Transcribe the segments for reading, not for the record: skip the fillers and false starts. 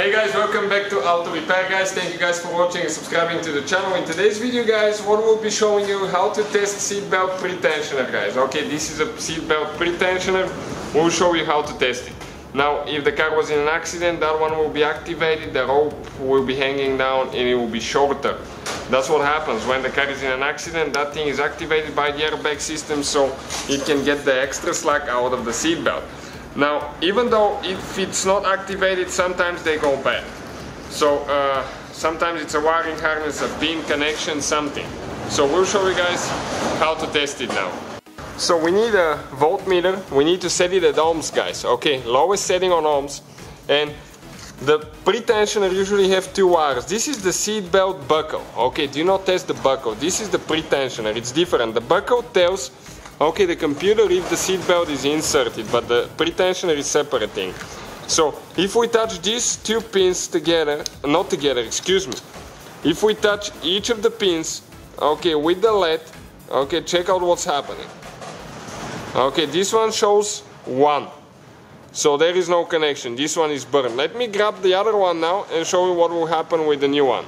Hey guys, welcome back to Auto Repair guys. Thank you guys for watching and subscribing to the channel. In today's video guys, what we'll be showing you how to test seatbelt pretensioner guys. Okay, this is a seatbelt pretensioner. We'll show you how to test it. Now, if the car was in an accident, that one will be activated, the rope will be hanging down and it will be shorter. That's what happens when the car is in an accident. That thing is activated by the airbag system so it can get the extra slack out of the seatbelt. Now, even though if it's not activated, sometimes they go bad. So sometimes it's a wiring harness, a pin connection, something. So we'll show you guys how to test it now. So we need a voltmeter. We need to set it at ohms, guys. Okay, lowest setting on ohms. And the pretensioner usually have two wires. This is the seatbelt buckle. Okay, do not test the buckle. This is the pretensioner. It's different. The buckle tells the computer if the seatbelt is inserted, but the pretensioner is separate thing. So if we touch these two pins together, not together, excuse me. If we touch each of the pins, with the LED, check out what's happening. This one shows 1. So there is no connection. This one is burned. Let me grab the other one now and show you what will happen with the new one.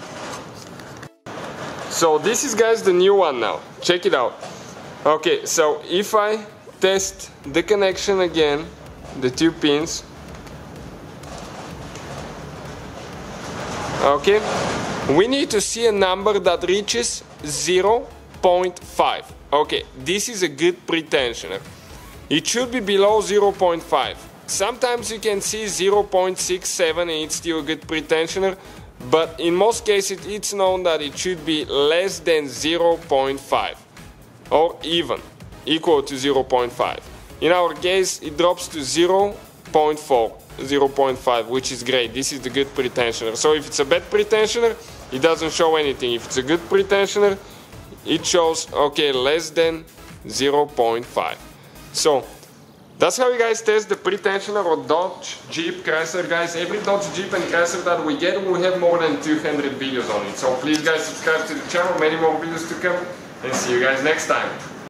So this is, guys, the new one now. Check it out. Okay, so if I test the connection again, the two pins, we need to see a number that reaches 0.5. Okay, this is a good pretensioner. It should be below 0.5. Sometimes you can see 0.67 and it's still a good pretensioner, but in most cases it's known that it should be less than 0.5. or even equal to 0.5. In our case, it drops to 0.4, 0.5, which is great. This is the good pretensioner. So if it's a bad pretensioner, it doesn't show anything. If it's a good pretensioner, it shows, less than 0.5. So that's how you guys test the pretensioner on Dodge, Jeep, Chrysler, guys. Every Dodge, Jeep and Chrysler that we get will have more than 200 videos on it. So please guys, subscribe to the channel, many more videos to come. And see you guys next time.